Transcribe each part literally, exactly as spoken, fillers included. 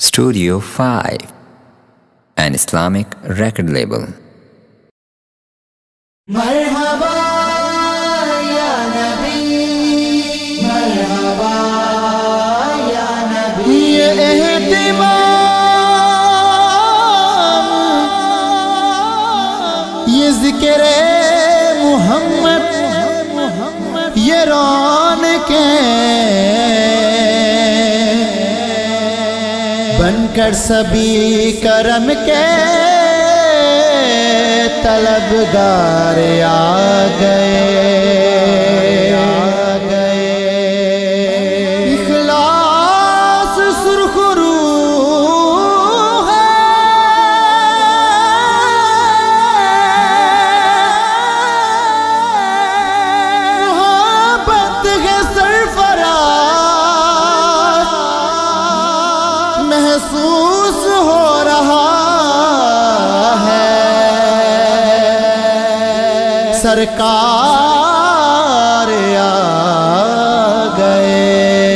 Studio five, an Islamic record label. مرحبا یا نبی، مرحبا یا نبی، یہ اہتمام، یہ ذکر محمد، یہ رونقیں بن کر سبھی کرم کے طلبگار آ گئے، آ گئے اخلاص سرخ روح ہے، محبت ہے سرفراز، محسوس ہو رہا سرکار آ گئے۔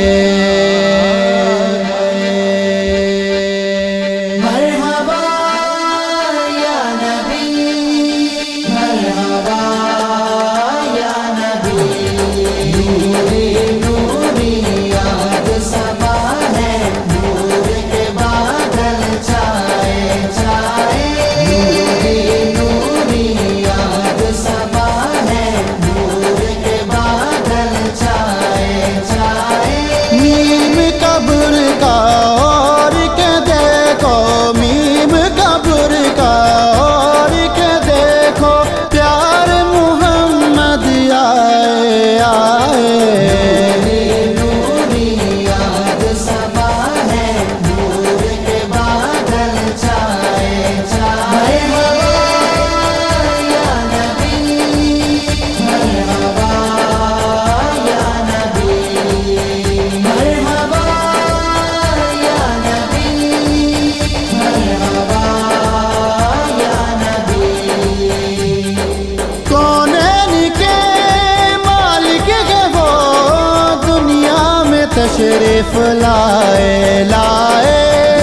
مرحبا یا نبی، مرحبا یا نبی، نوری نوری یاد سبا ہے، نور کے بادل چھائے چھائے، نوری نوری یاد سبا قبر کا اور کے دیکھو، میم قبر کا اور کے دیکھو، پیار محمد آئے آئے، نوری یاد سبا ہے، نور کے بادل چھائے چھائے، یا نبی، مرحبا یا نبی، مرحبا تشریف لائے لائے،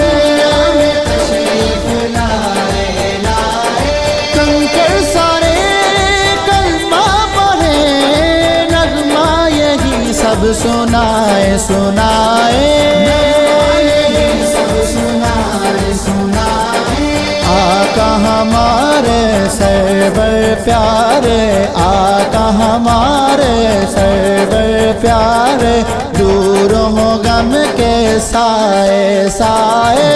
تشریف لائے لائے، کنکر سارے کلمہ پڑھے، نغمہ یہی سب سنائے سنائے، سب سنائے سنائے، آقا ہمارے سرور پیارے، آقا ہمارے سرور پیارے، دور ہو غم کے سائے سائے،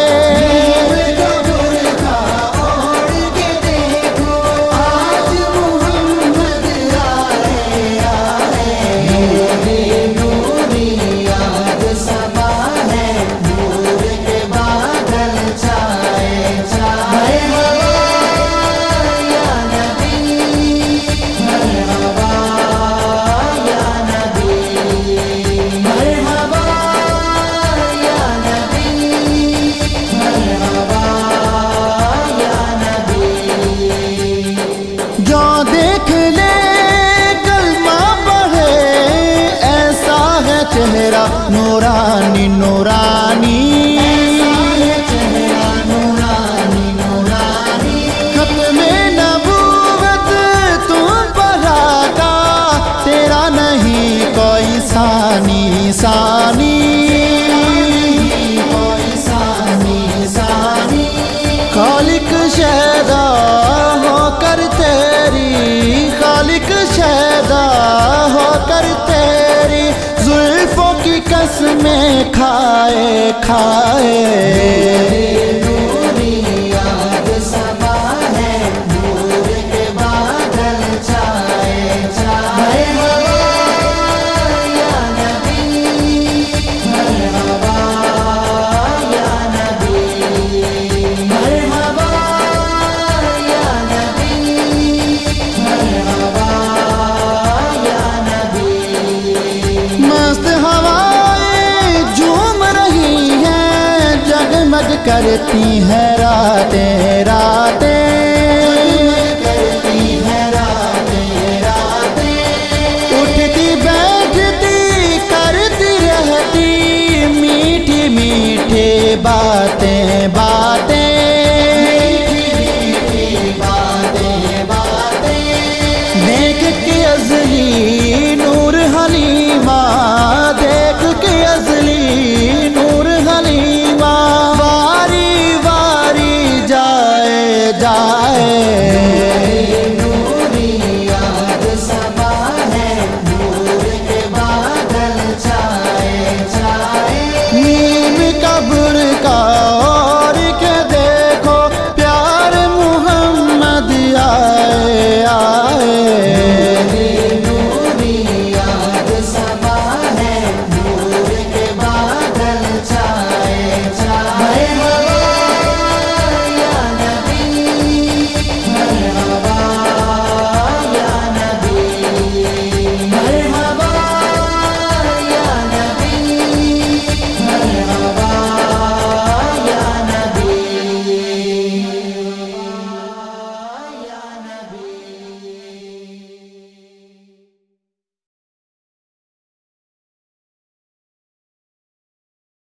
چہرہ نورانی نورانی، چہرہ نورانی نورانی، ختم نبوت تم پر آقا، تیرا نہیں کوئی ثانی ثانی، کوئی ثانی ثانی، خالق شہدا ہو کر تیری، خالق شہدا ہو کر تیری، زلفوں کی قسمیں کھائے کھائے، نوری یاد سبا ہے، نور کے بادل چھائے چھائے، یا نبی، مرحبا یا نبی، مرحبا یا نبی، مرحبا یا نبی، مست ہوائیں جھوم رہی ہیں، جگمگ کرتی ہیں راتیں راتیں، کرتی ہیں راتیں راتیں، اٹھتی بیٹھتی کرتی رہتی میٹھی میٹھے باتیں باتیں